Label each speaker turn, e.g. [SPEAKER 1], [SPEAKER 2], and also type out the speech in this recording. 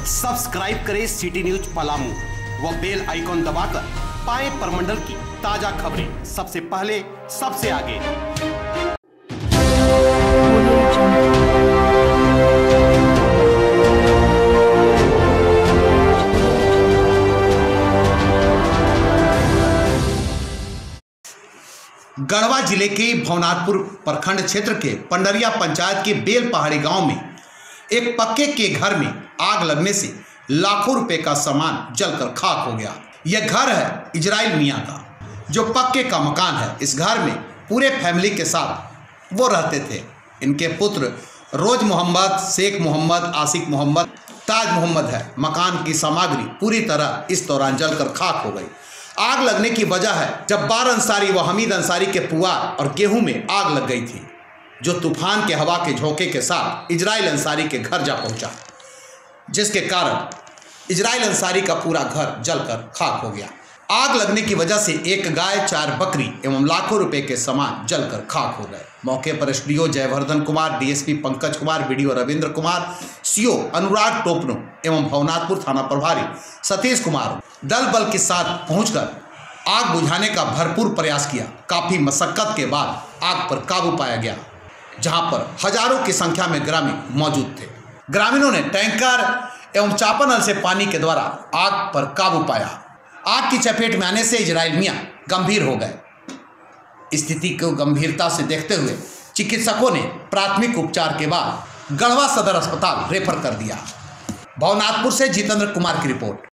[SPEAKER 1] Subscribe करें city news Palamu व bell icon दबाकर पाएं परमंडल की ताजा खबरें सबसे पहले सबसे आगे। गढ़वा जिले के भवनाथपुर प्रखंड क्षेत्र के पंडरिया पंचायत के बेल पहाड़ी गांव में एक पक्के के घर में आग लगने से लाखों रुपए का सामान जलकर खाक हो गया। यह घर है इजराइल मियां का, जो पक्के का मकान है। इस घर में पूरे फैमिली के साथ वो रहते थे। इनके पुत्र रोज मोहम्मद, शेख मोहम्मद, आशिक मोहम्मद, ताज मोहम्मद है। मकान की सामग्री पूरी तरह इस दौरान जलकर खाक हो गई। आग लगने की वजह है जब्बार अंसारी व हमीद अंसारी के पुआल और गेहूं में आग लग गई थी, जो तूफान के हवा के झोंके के साथ इजराइल अंसारी के घर जा पहुंचा, जिसके कारण इजराइल अंसारी का पूरा घर जलकर खाक हो गया। आग लगने की वजह से एक गाय, 4 बकरी एवं लाखों रुपए के सामान जलकर खाक हो गए। मौके पर SDO Jayvardhan Kumar, DSP Pankaj Kumar, BDO Ravindra Kumar, CO Anurag Topno एवं भवनाथपुर थाना प्रभारी सतीश कुमार दल बल के साथ पहुंचकर आग बुझाने का भरपूर प्रयास किया। काफी मशक्कत के बाद आग पर काबू पाया गया, जहां पर हजारों की संख्या में ग्रामीण मौजूद थे। ग्रामीणों ने टैंकर एवं चापानल से पानी के द्वारा आग पर काबू पाया। आग की चपेट में आने से इजराइल मियां गंभीर हो गए। स्थिति को गंभीरता से देखते हुए चिकित्सकों ने प्राथमिक उपचार के बाद गढ़वा सदर अस्पताल रेफर कर दिया। भवनाथपुर से जितेंद्र कुमार की रिपोर्ट।